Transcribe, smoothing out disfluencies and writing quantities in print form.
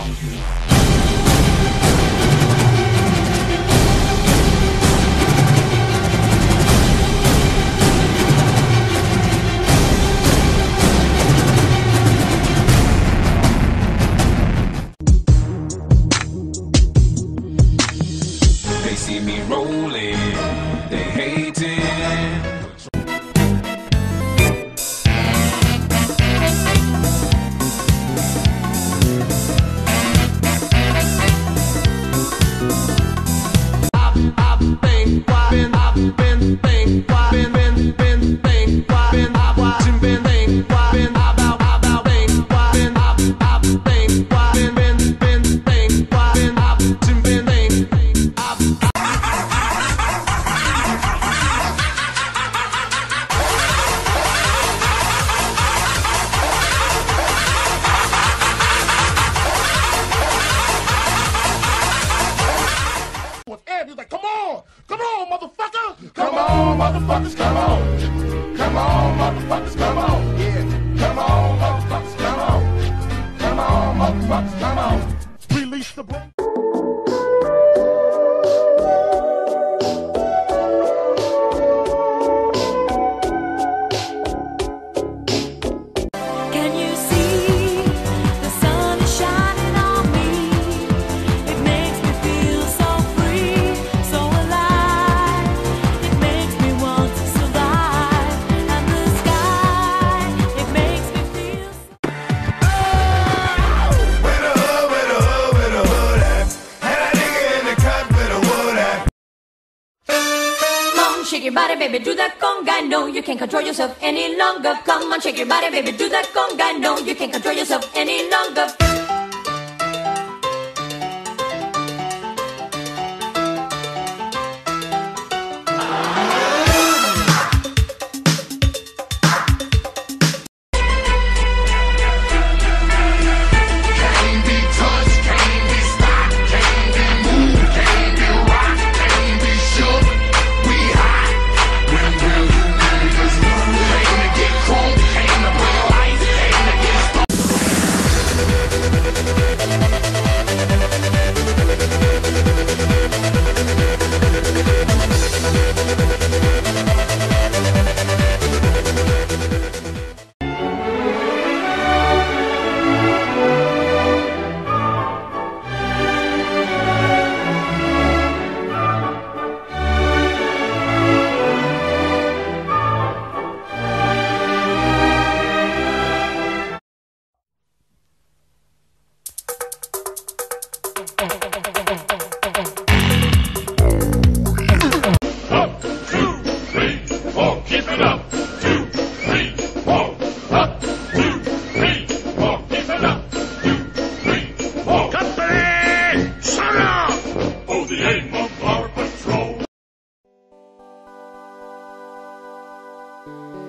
They see me rolling, they hating. He's like, come on, motherfucker, come on, motherfuckers, come on, come on, motherfuckers, come on, yeah, come on, motherfuckers, come on, come on, motherfuckers, come on, release the boat. Shake your body, baby, do that conga. No, you can't control yourself any longer. Come on, shake your body, baby, do that conga. No, you can't control yourself any longer. Patrol.